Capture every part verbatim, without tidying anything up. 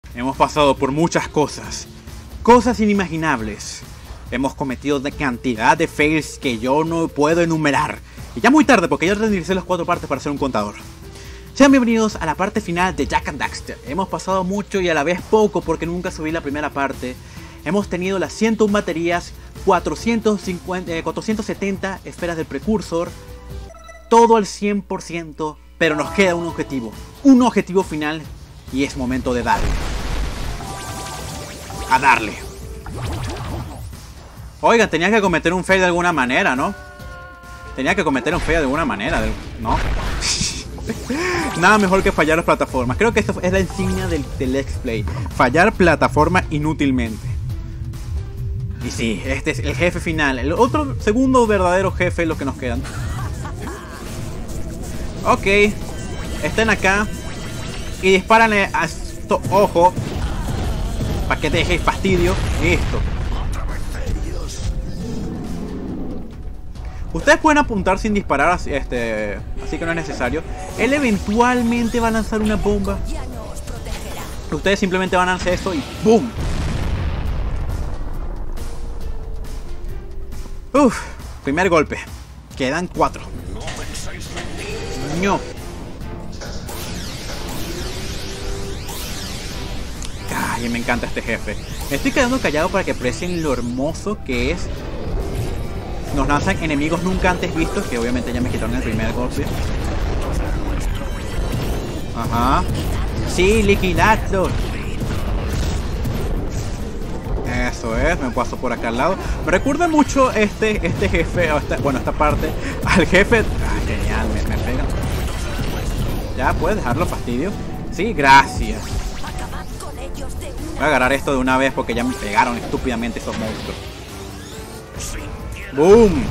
Hemos pasado por muchas cosas. Cosas inimaginables. Hemos cometido de cantidad de fails que yo no puedo enumerar. Y ya muy tarde porque ya rendiré las cuatro partes para ser un contador. Sean bienvenidos a la parte final de Jak and Daxter. Hemos pasado mucho y a la vez poco porque nunca subí la primera parte. Hemos tenido las ciento uno baterías, cuatrocientos cincuenta, eh, cuatrocientos setenta esferas del precursor. Todo al cien por ciento, pero nos queda un objetivo. Un objetivo final y es momento de darle. A darle. Oigan, tenía que cometer un fail de alguna manera, ¿no? Tenía que cometer un fail de alguna manera, ¿no? Nada mejor que fallar las plataformas. Creo que esto es la insignia del, del Let's Play. Fallar plataforma inútilmente. Y sí, este es el jefe final. El otro segundo verdadero jefe es lo que nos quedan. Ok. Estén acá. Y disparan a esto. Ojo. Para que te dejéis fastidio. Listo. Ustedes pueden apuntar sin disparar, así, este, así que no es necesario. Él eventualmente va a lanzar una bomba. Ustedes simplemente van a hacer esto y ¡boom! Uf, primer golpe. Quedan cuatro. No. Ay, me encanta este jefe. Me estoy quedando callado para que aprecien lo hermoso que es. Nos lanzan enemigos nunca antes vistos, que obviamente ya me quitaron el primer golpe. Ajá. Sí, liquidadlo. Eso es, me paso por acá al lado. Me recuerda mucho este, este jefe, o esta, bueno, esta parte, al jefe. Ah, genial, me, me pega. Ya, ¿puedes dejarlo, fastidio? Sí, gracias. Voy a agarrar esto de una vez porque ya me pegaron estúpidamente esos monstruos. ¡Boom!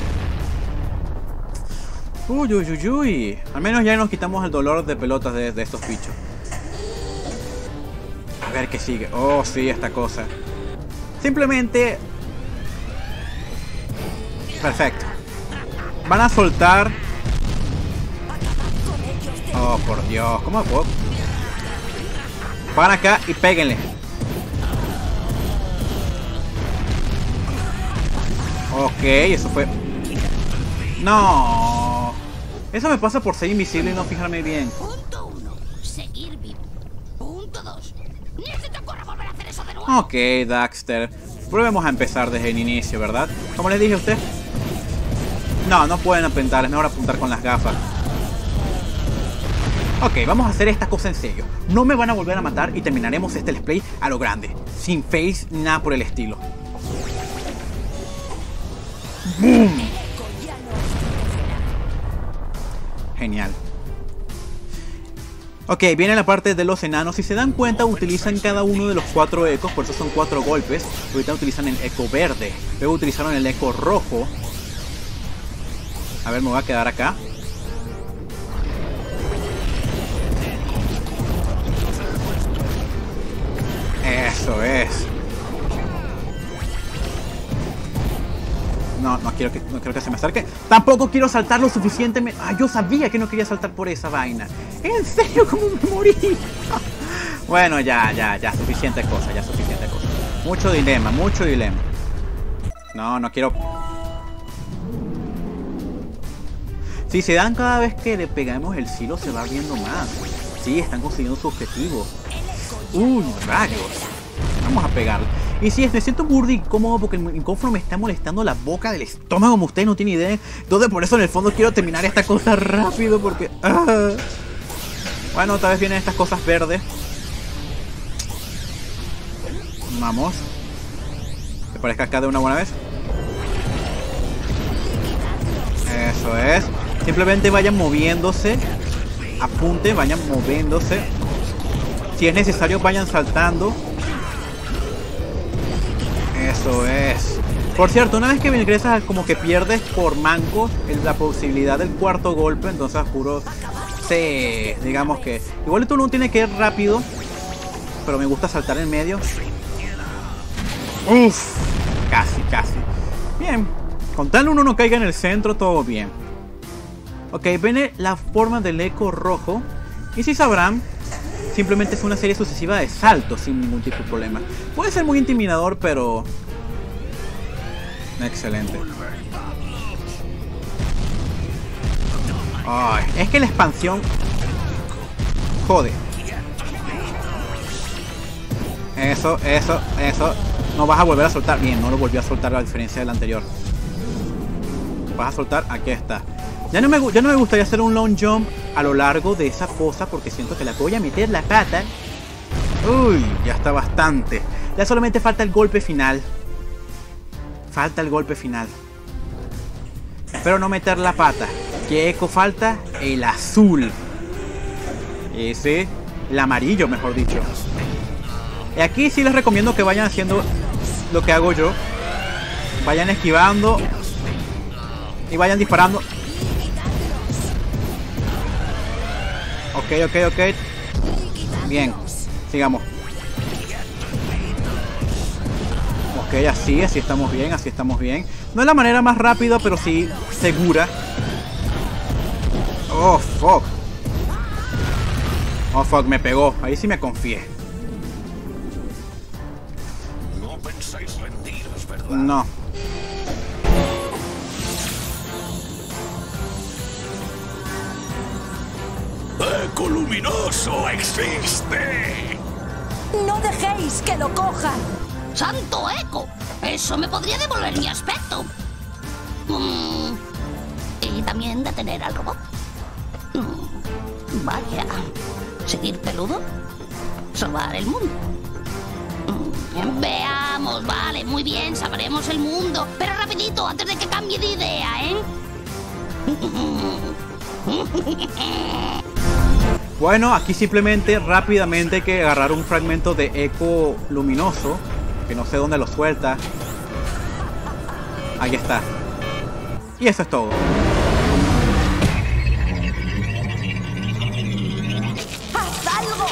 Uy, uy, uy, uy. Al menos ya nos quitamos el dolor de pelotas de, de estos bichos. A ver qué sigue. Oh, sí, esta cosa. Simplemente... Perfecto. Van a soltar... Oh, por Dios. ¿Cómo puedo? Van acá y péguenle. Ok, eso fue... No. Eso me pasa por ser invisible y no fijarme bien. Punto uno. Seguir vivo. Punto dos. Ni se te ocurra volver a hacer eso de nuevo. Ok, Daxter. Volvemos a empezar desde el inicio, ¿verdad? Como les dije a usted. No, no pueden apuntar. Es mejor apuntar con las gafas. Ok, vamos a hacer esta cosa en serio. No me van a volver a matar y terminaremos este let's play a lo grande. Sin face, nada por el estilo. ¡Boom! Genial. Ok, viene la parte de los enanos. Si se dan cuenta, utilizan cada uno de los cuatro ecos. Por eso son cuatro golpes. Ahorita utilizan el eco verde. Luego utilizaron el eco rojo. A ver, me voy a quedar acá. Eso es. No, no quiero que, no quiero que se me acerque. Tampoco quiero saltar lo suficientemente. Ah, yo sabía que no quería saltar por esa vaina. ¿En serio? ¿Cómo me morí? Bueno, ya, ya, ya. Suficiente cosa, ya suficiente cosa. Mucho dilema, mucho dilema. No, no quiero... Si se dan cada vez que le pegamos el silo, se va abriendo más. Sí, están consiguiendo su objetivo. Uy, rayos. Vamos a pegarle. Y sí, me siento burdo y cómodo porque el incófono me está molestando la boca del estómago, como ustedes no tienen idea. Entonces por eso en el fondo quiero terminar esta cosa rápido porque... Ah. Bueno, otra vez vienen estas cosas verdes. Vamos. ¿Te parezca acá de una buena vez? Eso es. Simplemente vayan moviéndose. Apunten, vayan moviéndose. Si es necesario, vayan saltando. Eso es. Por cierto, una vez que me ingresas, como que pierdes por manco la posibilidad del cuarto golpe. Entonces, juro, sí, digamos que igual tú no tienes que ir rápido, pero me gusta saltar en medio. Uff, casi, casi. Bien, con tal uno no caiga en el centro, todo bien. Ok, viene la forma del eco rojo. Y si sabrán, simplemente es una serie sucesiva de saltos sin ningún tipo de problema. Puede ser muy intimidador, pero... excelente. Ay, es que la expansión... jode. Eso, eso, eso. No vas a volver a soltar. Bien, no lo volví a soltar a diferencia del anterior. Vas a soltar, aquí está. Ya no, me, ya no me gustaría hacer un long jump a lo largo de esa fosa porque siento que la voy a meter la pata. Uy, ya está bastante. Ya solamente falta el golpe final. Falta el golpe final. Espero no meter la pata. ¿Qué eco falta? El azul. Ese, el amarillo, mejor dicho. Y aquí sí les recomiendo que vayan haciendo lo que hago yo. Vayan esquivando y vayan disparando. Ok, ok, ok. Bien, sigamos. Ok, así, así estamos bien, así estamos bien. No es la manera más rápida, pero sí segura. Oh, fuck. Oh, fuck, me pegó. Ahí sí me confié. No pensáis rendiros, ¿verdad? No. ¡Eco luminoso existe! ¡No dejéis que lo cojan! ¡Santo eco! Eso me podría devolver mi aspecto. Mm, y también detener al robot. Mm, vaya. ¿Seguir peludo? ¿Salvar el mundo? Mm, veamos, vale, muy bien, salvaremos el mundo. Pero rapidito, antes de que cambie de idea, ¿eh? Bueno, aquí simplemente rápidamente hay que agarrar un fragmento de eco luminoso, que no sé dónde lo suelta. Ahí está. Y eso es todo. ¡Haz algo!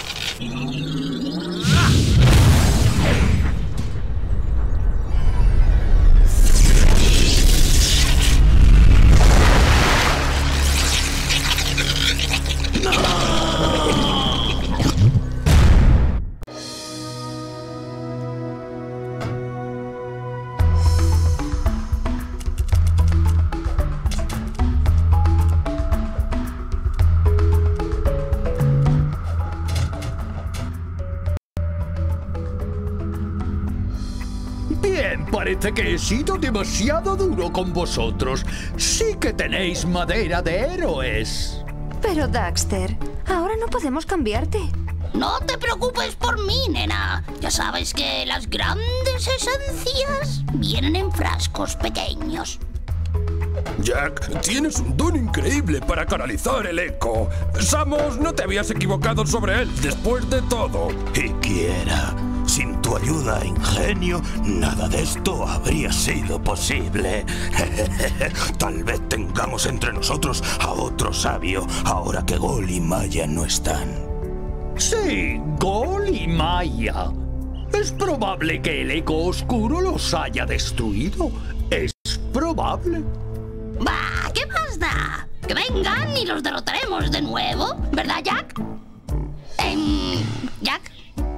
Bien, parece que he sido demasiado duro con vosotros. Sí que tenéis madera de héroes. Pero Daxter, ahora no podemos cambiarte. No te preocupes por mí, nena. Ya sabes que las grandes esencias vienen en frascos pequeños. Jack, tienes un don increíble para canalizar el eco. Samus, no te habías equivocado sobre él después de todo. Y quiera. Sin tu ayuda e ingenio, nada de esto habría sido posible. Tal vez tengamos entre nosotros a otro sabio, ahora que Gol y Maya no están. Sí, Gol y Maya. Es probable que el eco oscuro los haya destruido. Es probable. Bah, ¿qué más da? Que vengan y los derrotaremos de nuevo, ¿verdad, Jack? Em, Jack.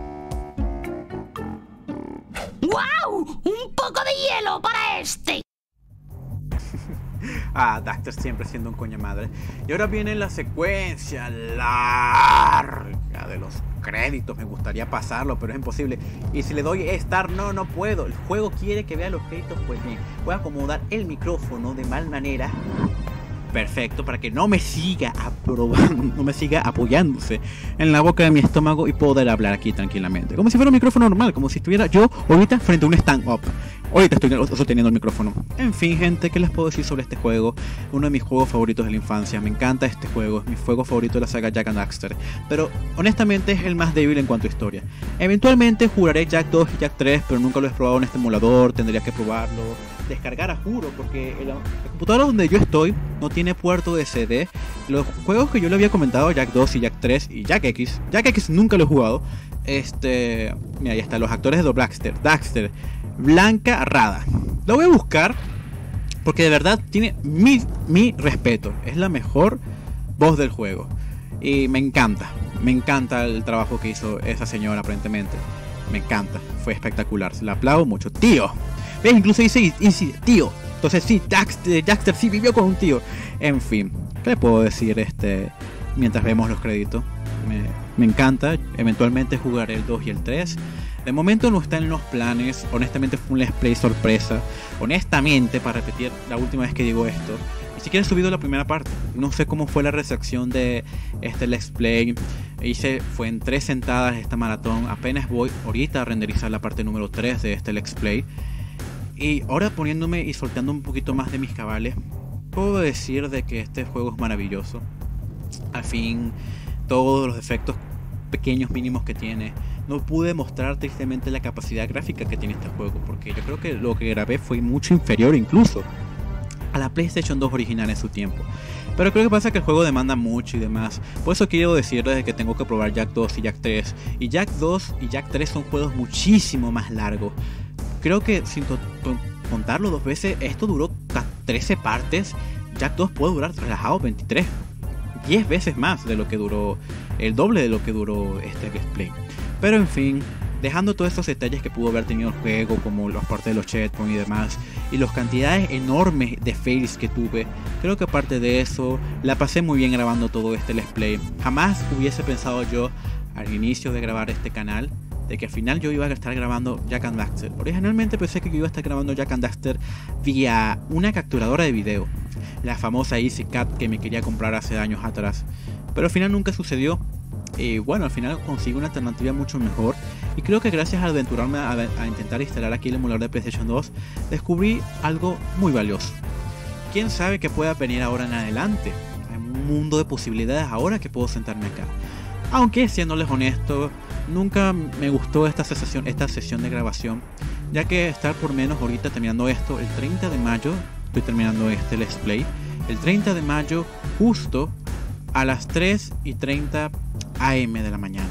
¡Guau! ¡Un poco de hielo para este! Ah, Daxter siempre siendo un coño madre. Y ahora viene la secuencia larga de los créditos. Me gustaría pasarlo, pero es imposible. Y si le doy Start, no, no puedo. El juego quiere que vea los créditos, pues bien. Voy a acomodar el micrófono de mal manera. Perfecto, para que no me siga aprobando, no me siga apoyándose en la boca de mi estómago y poder hablar aquí tranquilamente. Como si fuera un micrófono normal, como si estuviera yo ahorita frente a un stand-up. Ahorita estoy sosteniendo el micrófono. En fin, gente, ¿qué les puedo decir sobre este juego? Uno de mis juegos favoritos de la infancia. Me encanta este juego, es mi juego favorito de la saga Jak and Daxter. Pero honestamente es el más débil en cuanto a historia. Eventualmente jugaré Jak dos y Jak tres, pero nunca lo he probado en este emulador, tendría que probarlo. Descargar a juro, porque el, la computadora donde yo estoy no tiene puerto de C D. Los juegos que yo le había comentado, Jak dos y Jak tres y Jak X, Jak X nunca lo he jugado. Este, mira, ahí están los actores de Daxter, Daxter, Blanca Rada. Lo voy a buscar porque de verdad tiene mi, mi respeto. Es la mejor voz del juego y me encanta. me encanta el trabajo que hizo esa señora aparentemente. Me encanta, fue espectacular, se la aplaudo mucho. Tío, ¿ves? Incluso dice, dice tío. Entonces sí, Daxter, Daxter sí vivió con un tío. En fin, ¿qué le puedo decir este mientras vemos los créditos? Me, me encanta, eventualmente jugaré el dos y el tres. De momento no está en los planes, honestamente fue un let's play sorpresa. Honestamente, para repetir la última vez que digo esto, ni siquiera he subido la primera parte. No sé cómo fue la recepción de este let's play. Hice, fue en tres sentadas esta maratón. Apenas voy ahorita a renderizar la parte número tres de este let's play. Y ahora poniéndome y soltando un poquito más de mis cabales, puedo decir de que este juego es maravilloso. Al fin, todos los efectos pequeños mínimos que tiene. No pude mostrar tristemente la capacidad gráfica que tiene este juego, porque yo creo que lo que grabé fue mucho inferior incluso a la PlayStation dos original en su tiempo. Pero creo que pasa que el juego demanda mucho y demás. Por eso quiero decirles que tengo que probar Jak dos y Jak tres. Y Jak dos y Jak tres son juegos muchísimo más largos. Creo que sin contarlo dos veces, esto duró trece partes. Jak dos puede durar relajado veintitrés. diez veces más de lo que duró, el doble de lo que duró este gameplay. Pero en fin, dejando todos estos detalles que pudo haber tenido el juego, como las partes de los checkpoints y demás, y las cantidades enormes de fails que tuve, creo que aparte de eso, la pasé muy bien grabando todo este let's play. Jamás hubiese pensado yo, al inicio de grabar este canal, de que al final yo iba a estar grabando Jak and Daxter. Originalmente pensé que yo iba a estar grabando Jak and Daxter vía una capturadora de video, la famosa EasyCat que me quería comprar hace años atrás, pero al final nunca sucedió. Y bueno, al final consigo una alternativa mucho mejor, y creo que gracias a aventurarme a, a intentar instalar aquí el emulador de PlayStation dos, descubrí algo muy valioso. Quién sabe qué pueda venir ahora en adelante. Hay un mundo de posibilidades ahora que puedo sentarme acá. Aunque, siéndoles honesto, nunca me gustó esta sesión, esta sesión de grabación, ya que estar por menos ahorita terminando esto el treinta de mayo, estoy terminando este let's play, el treinta de mayo justo a las tres y treinta a eme de la mañana.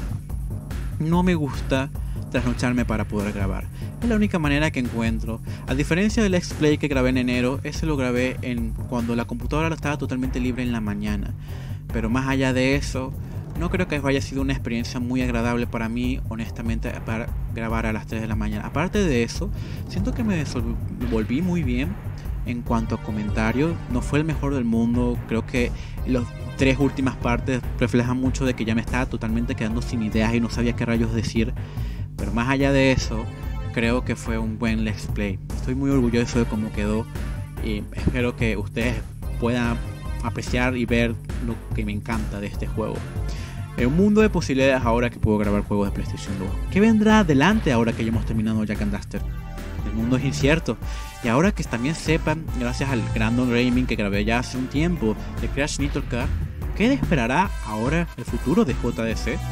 No me gusta trasnocharme para poder grabar. Es la única manera que encuentro. A diferencia del let's play que grabé en enero, ese lo grabé en cuando la computadora estaba totalmente libre en la mañana. Pero más allá de eso, no creo que haya sido una experiencia muy agradable para mí, honestamente, para grabar a las tres de la mañana. Aparte de eso, siento que me desenvolví muy bien en cuanto a comentarios. No fue el mejor del mundo. Creo que las tres últimas partes reflejan mucho de que ya me estaba totalmente quedando sin ideas y no sabía qué rayos decir. Pero más allá de eso, creo que fue un buen let's play. Estoy muy orgulloso de cómo quedó y espero que ustedes puedan apreciar y ver lo que me encanta de este juego. Un mundo de posibilidades ahora que puedo grabar juegos de PlayStation dos. ¿Qué vendrá adelante ahora que ya hemos terminado Jak and Daxter? El mundo es incierto. Y ahora que también sepan, gracias al Random Gaming que grabé ya hace un tiempo de Crash Nitro Kart, ¿qué esperará ahora el futuro de J D C?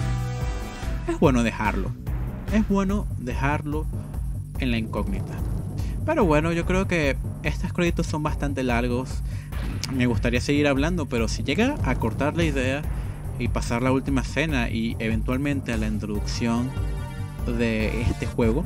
Es bueno dejarlo. Es bueno dejarlo en la incógnita. Pero bueno, yo creo que estos créditos son bastante largos. Me gustaría seguir hablando, pero si llega a cortar la idea y pasar la última escena y eventualmente a la introducción de este juego,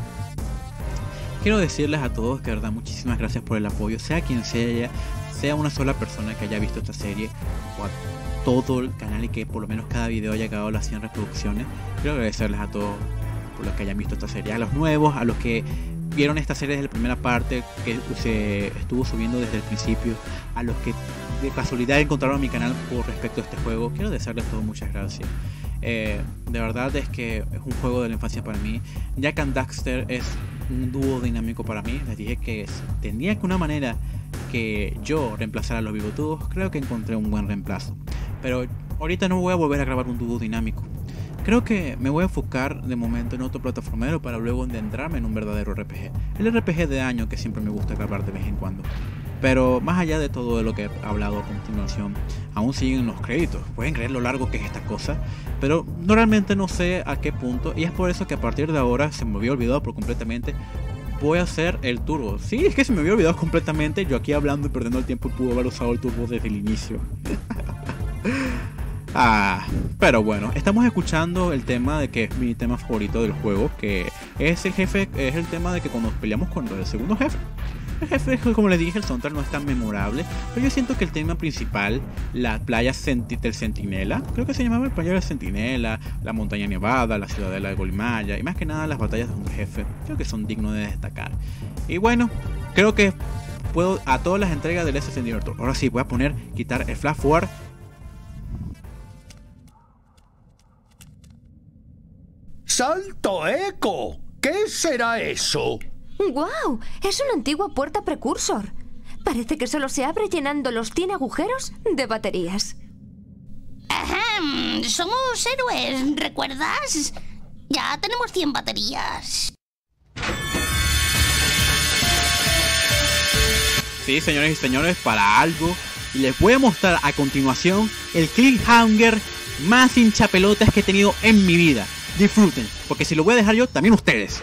quiero decirles a todos que de verdad muchísimas gracias por el apoyo, sea quien sea, sea una sola persona que haya visto esta serie o a todo el canal y que por lo menos cada video haya llegado a las cien reproducciones. Quiero agradecerles a todos por los que hayan visto esta serie, a los nuevos, a los que vieron esta serie desde la primera parte que se estuvo subiendo desde el principio, a los que de casualidad encontraron mi canal por respecto a este juego. Quiero desearles a todos muchas gracias. Eh, de verdad es que es un juego de la infancia para mí. Jak and Daxter es un dúo dinámico para mí. Les dije que tenía que una manera que yo reemplazara a los bigotudos. Creo que encontré un buen reemplazo, pero ahorita no voy a volver a grabar un dúo dinámico. Creo que me voy a enfocar de momento en otro plataformero para luego adentrarme en un verdadero R P G. El R P G de año que siempre me gusta grabar de vez en cuando. Pero más allá de todo de lo que he hablado a continuación, aún siguen los créditos. Pueden creer lo largo que es esta cosa, pero no, realmente no sé a qué punto. Y es por eso que a partir de ahora se me había olvidado por completamente. Voy a hacer el turbo. Sí, es que se me había olvidado completamente. Yo aquí hablando y perdiendo el tiempo pude haber usado el turbo desde el inicio. Ah, pero bueno, estamos escuchando el tema de que es mi tema favorito del juego, que es el jefe, es el tema de que cuando peleamos con el segundo jefe. El jefe, como les dije, el soundtrack no es tan memorable, pero yo siento que el tema principal, la playa Senti del Centinela, creo que se llamaba el playa del Centinela, la montaña nevada, la ciudadela de Golimaya y más que nada las batallas de un jefe, creo que son dignos de destacar. Y bueno, creo que puedo a todas las entregas del S S D. Ahora sí, voy a poner, quitar el flash forward. ¡Salto eco! ¿Qué será eso? ¡Guau! Es una antigua puerta precursor. Parece que solo se abre llenando los cien agujeros de baterías. Ahem, somos héroes, ¿recuerdas? Ya tenemos cien baterías. Sí, señores y señores, para algo. Y les voy a mostrar a continuación el cliffhanger más hinchapelotas que he tenido en mi vida. Disfruten, porque si lo voy a dejar yo, también ustedes.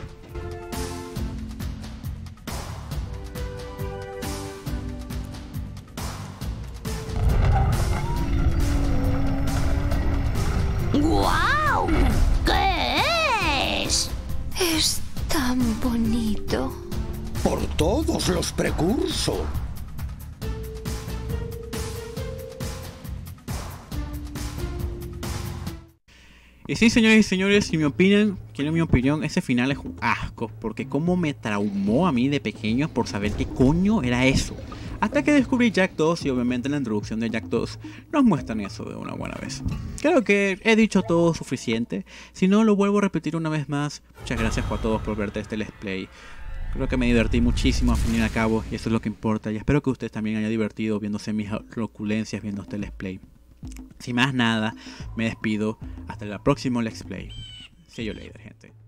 ¡Guau! ¿Qué es? Es tan bonito. Por todos los precursos. Y sí, señores y señores, si me opinan, quieren mi opinión, ese final es un asco, porque como me traumó a mí de pequeño por saber qué coño era eso. Hasta que descubrí Jack dos y obviamente en la introducción de Jack dos nos muestran eso de una buena vez. Creo que he dicho todo suficiente, si no lo vuelvo a repetir una vez más. Muchas gracias a todos por verte este let's play. Creo que me divertí muchísimo al fin y al cabo y eso es lo que importa, y espero que ustedes también hayan divertido viéndose mis loculencias viendo este let's play. Sin más nada, me despido. Hasta el próximo Let's Play. See you later, gente.